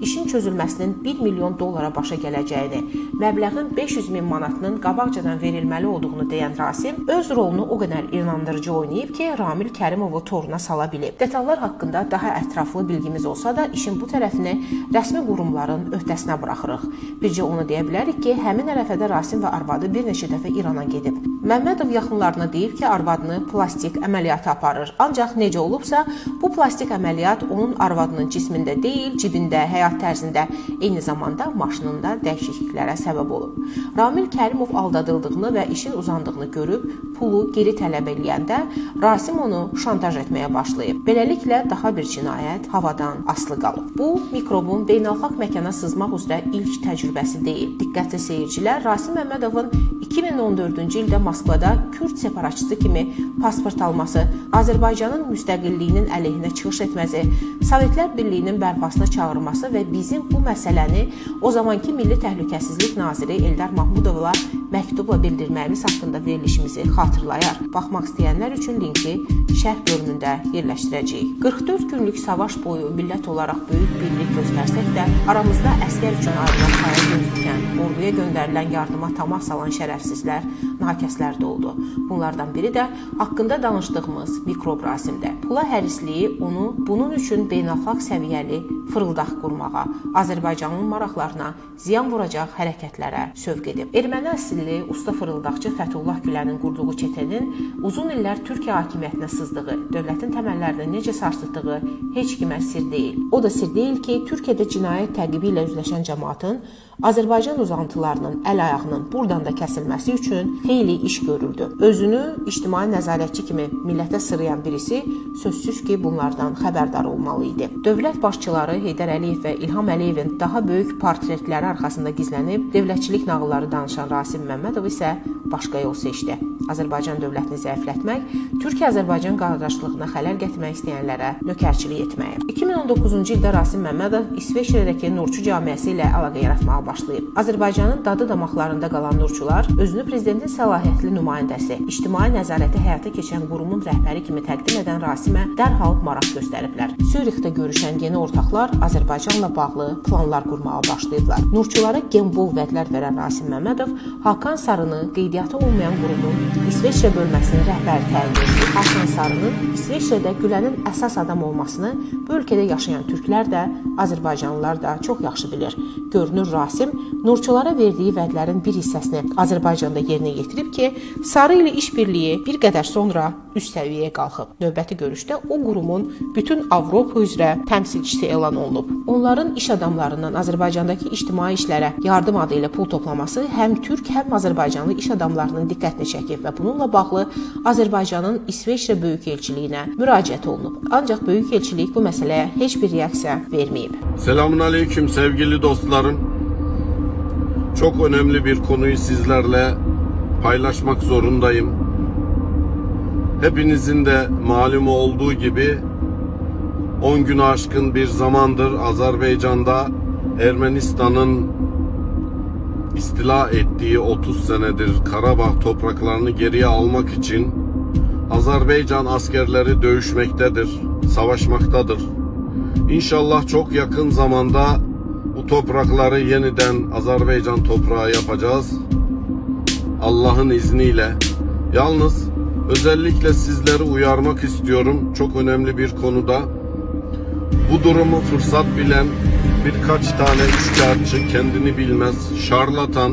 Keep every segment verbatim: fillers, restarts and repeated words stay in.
işin çözülməsinin bir milyon dollara başa gələcəyini, məbləğin beş yüz min manatının qabaqcadan verilməli olduğunu deyən Rasim öz rolunu o qədər inandırıcı oynayıb ki, Ramil Kərimovu toruna sala bilib. Detallar haqqında daha ətraflı bilgimiz olsa da, işin bu tərəfini rəsmi qurumların öhdəsinə buraxırıq. Bircə onu deyə bilərik ki, həmin ərəfədə Rasim və arvadı bir neçə dəfə İrana gedib. Məmmədov yaxınlarına deyib ki, arvadını plastik əməliyyatı aparır. Ancaq necə olubsa, bu plastik əməliyyat onun arvadının cismində deyil, cibində, həyat tərzində, eyni zamanda maşınında dəyişikliklərə səbəb olub. Ramil Kərimov aldadıldığını və işin uzandığını görüb, pulu geri tələb eləyəndə Rasim onu şantaj etməyə başlayıb. Beləliklə, daha bir cinayət havadan asılı qalıb. Bu, mikrobun beynəlxalq məkana sızmaq üzrə ilk təcrübəsi deyil. Diqqətli seyircilər, Rasim Məmmədovun iki min on dördüncü ildə Moskvada Kürd separatçısı kimi pasport alması, Azərbaycanın müstəqilliyinin əleyhinə çıxış etməsi, Sovetlər Birliyinin bərpasına çağırması və bizim bu məsələni o zamanki Milli Təhlükəsizlik Naziri Eldar Mahmudovla məktubla bildirməyimiz haqqında verilişimizi xatırlayar. Baxmaq istəyənlər üçün linki şərh bölümündə yerləşdirəcəyik. qırx dörd günlük savaş boyu millət olaraq böyük birlik göstərsək də, aramızda əskər üçün ayrılan paya göz dikən, orduya göndərilən yardıma tamah salan şərəfsizlər, nakəslər də oldu. Bunlardan biri də haqqında danışdığımız mikrob Rasimdə. Pula hərisliyi onu bunun üçün beynəlxalq səviyyəli fırıldaq qurmağa, Azərbaycanın maraqlarına ziyan vuracaq hərəkətlərə sövq edib. Erməni əsilli usta fırıldaqçı Fəthullah Gülənin qurduğu çetənin uzun illər Türkiyə hakimiyyətinə sızdığı, dövlətin təməllərini necə sarsıtdığı heç kimə sir deyil. O da sir deyil ki, Türkiyədə cinayət təqibi ilə üzləşən cəmaatın Azərbaycan uzantılarının əl-ayağının buradan da kəsilməsi üçün xeyli iş görüldü. Özünü ictimai nəzarətçi kimi millətə sırıyan birisi sözsüz ki, bunlardan xəbərdar olmalı idi. Dövlət başçıları Heydər Əliyev və İlham Əliyevin daha böyük portretləri arxasında gizlənib, dövlətçilik nağılları danışan Rasim Məmmədov isə başqa yol seçdi. Azərbaycan dövlətini zəiflətmək, Türkiyə-Azərbaycan qardaşlığına xələl gətirmək istəyənlərə nökərçilik etməyə. iki min on doqquzuncu ildə Rasim Məmmədov İsveçrədəki Nurçu camiəsi ilə əlaqə yaratmağa başlayıb. Azərbaycanın dadı damaqlarında qalan Nurçular özünü prezidentin səlahiyyətli nümayəndəsi, ictimai nəzarəti həyata keçən qurumun rəhbəri kimi təqdim edən Rasimə dərhal maraq göstəriblər. Sürixdə görüşən yeni ortaqlar Azərbaycanla bağlı planlar qurmağa başlayıblar. Nurçulara gembol vədlər verən Rasim Məmmədov Hakan Sarını qeydiyyatı olmayan qurumun İsveçrə bölməsinin rəhbəri təyin etdi. Hakan Sarının İsveçrədə Gülənin əsas adam olmasını bu ölkədə yaşayan türklər də, Azərbaycanlılar da çox yaxşı bilir. Görünür, Rasim Nurçulara verdiyi vədlərin bir hissəsini Azərbaycanda yerinə yetirib ki, Sarı ilə işbirliyi bir qədər sonra üst səviyyəyə qalxıb. Növbəti görüşdə o qurumun bütün Avropa üzrə təmsilçisi elan olunub. Onların iş adamlarından Azərbaycandakı ictimai işlərə yardım adı ilə pul toplaması həm türk, həm Azərbaycanlı iş adamlarının diqqətini çəkib və bununla bağlı Azərbaycanın İsveçrə Böyükelçiliyinə müraciət olunub. Ancaq Böyükelçilik bu məsələyə heç bir reaksiya verməyib. Selamun aleyküm sevgili dostlarım. Çok önemli bir konuyu sizlerle paylaşmak zorundayım. Hepinizin de malumu olduğu gibi on günü aşkın bir zamandır Azerbaycan'da Ermenistan'ın istila ettiği otuz senedir Karabağ topraklarını geriye almak için Azerbaycan askerleri dövüşmektedir, savaşmaktadır. İnşallah çok yakın zamanda bu toprakları yeniden Azerbaycan toprağı yapacağız. Allah'ın izniyle. Yalnız özellikle sizleri uyarmak istiyorum çok önemli bir konuda. Bu durumu fırsat bilen birkaç tane üçkağıtçı, kendini bilmez, şarlatan,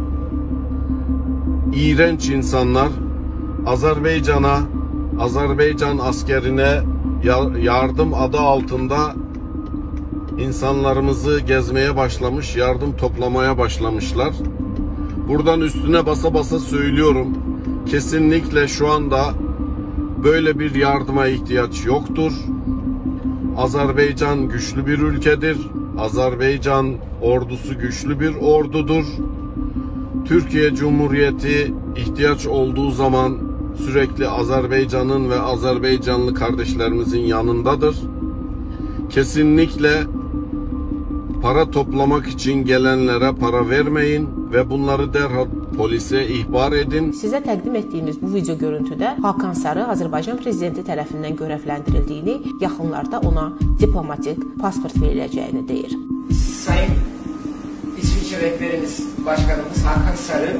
iğrenç insanlar Azerbaycan'a, Azerbaycan askerine yardım adı altında insanlarımızı gezmeye başlamış, yardım toplamaya başlamışlar. Buradan üstüne basa basa söylüyorum. Kesinlikle şu anda böyle bir yardıma ihtiyaç yoktur. Azerbaycan güçlü bir ülkedir. Azerbaycan ordusu güçlü bir ordudur. Türkiye Cumhuriyeti ihtiyaç olduğu zaman sürekli Azerbaycan'ın ve Azerbaycanlı kardeşlerimizin yanındadır. Kesinlikle para toplamak için gelenlere para vermeyin ve bunları derhal polise ihbar edin. Sizə təqdim etdiyimiz bu video görüntüdə Hakan Sarı Azərbaycan prezidenti tərəfindən görevləndirildiyini, yaxınlarda ona diplomatik pasport veriləcəyini deyir. Sayın İsviçre rehberimiz, başkanımız Hakan Sarı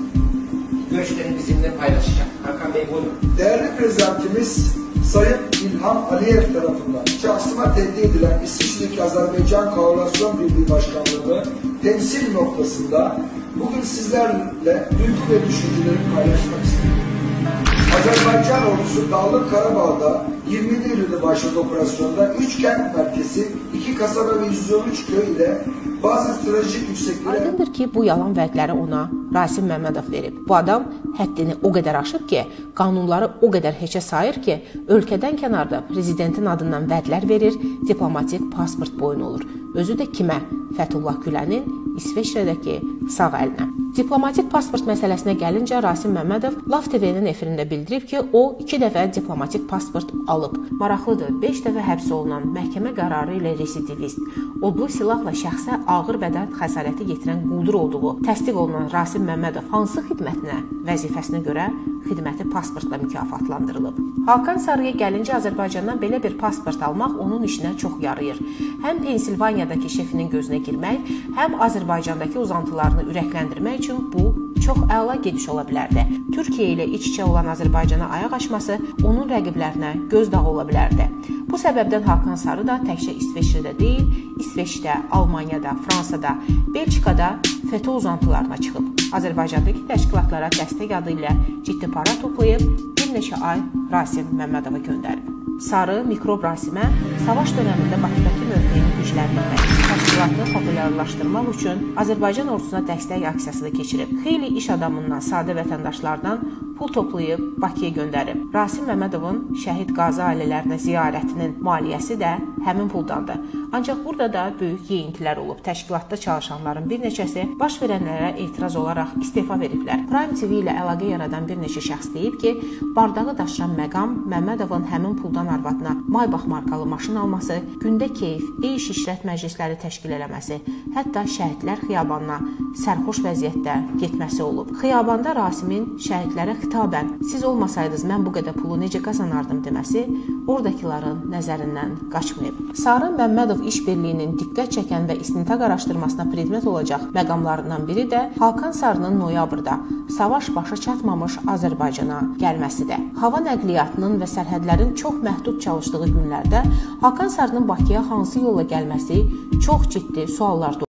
görüşlerini bizimle paylaşacak. Hakan Bey buyurun. Değerli prezidentimiz Sayın İlham Aliyev tarafından şahsıma tevdi edilen İsviçre'deki Azerbaycan Koalisyon Birliği Başkanlığı'nı temsil noktasında bugün sizlerle duygu ve düşüncelerimi paylaşmak istiyorum. Azerbaycan ordusu Dağlık Karabağ'da yirmi yedi Eylül'de başladı operasyonda üç kent merkezi, iki kasaba ve yüz on üç köy ile bazı stratejik yüksekliğe... Aydındır ki, bu yalan vədləri ona Rasim Məmmədov verib. Bu adam həddini o qədər aşıb ki, qanunları o qədər heçə sayır ki, ölkədən kənarda prezidentin adından vədlər verir, diplomatik pasport boyun olur. Özü də kimə? Fəthullah Gülənin İsveçrədəki sağ əlinə. Diplomatik pasport məsələsinə gəlincə, Rasim Məmmədov Lav T V-nin efirində bildirib ki, o iki dəfə diplomatik pasport alıb. Maraqlıdır, beş dəfə həbs olunan məhkəmə qərarı ilə residivist, odlu silahla şəxsə ağır bədən xəsarəti yetirən quldur olduğu təsdiq olunan Rasim Məmmədov hansı xidmətinə, vəzifəsinə görə xidməti pasportla mükafatlandırılıb. Hakan Sarıya gəlincə, Azərbaycandan belə bir pasport almaq onun işinə çox yarayır. Həm Pensilvaniyadakı şefinin gözünə girmək, həm Azərbaycandakı uzantılarını ürəkləndirmək üçün bu çox əla gediş ola bilərdi. Türkiyə ilə iç-içə olan Azərbaycana ayaq açması onun rəqiblərinə gözdağı ola bilərdi. Bu səbəbdən Hakan Sarı da təkcə İsveçrədə deyil, İsveçdə, Almaniyada, Fransada, Belçikada FETÖ uzantılarına çıxıb. Azərbaycandakı təşkilatlara dəstək adı ilə ciddi para toplayıb, bir neçə ay Rasim Məmmədova göndərib. Sarı mikrob Rasimə savaş dönəmində Bakıdakı mövqeyini gücləndirmək, təşkilatını populyarlaşdırmaq üçün Azərbaycan ordusuna dəstək aksiyası da keçirib. Xeyli iş adamından, sadə vətəndaşlardan pul toplayıb Bakıya göndərib. Rasim Məmmədovun şəhid qazi ailələrinə ziyarətinin maliyyəsi də həmin puldandır. Ancaq burada da böyük yeyintilər olub. Təşkilatda çalışanların bir neçəsi baş verənlərə etiraz olaraq istefa veriblər. Prime T V ilə əlaqə yaradan bir neçə şəxs deyib ki, bardağı daşıran məqam Məmmədovun həmin puldan arvadına Maybach markalı maşın alması, gündə keyif, eyş işrət məclisləri təşkil eləməsi, hətta şəhidlər xiyabanına sərxoş vəziyyətdə getməsi olub. Xiyabanda Rasimin şəhidlərə xitabən "Siz olmasaydınız mən bu qədər pulu necə qazanardım" deməsi oradakıların nəzərindən qaçmayıb. Sarı Məmmədov işbirliyinin diqqət çəkən və istintaq araşdırmasına predmet olacaq məqamlarından biri də Hakan Sarının noyabrda savaş başa çatmamış Azərbaycana gəlməsidir. Hava nəqliyyatının və sərhədlərin çox məhdud çalışdığı günlərdə Hakan Sarının Bakıya hansı yolla gəlməsi çox ciddi suallar doğurur.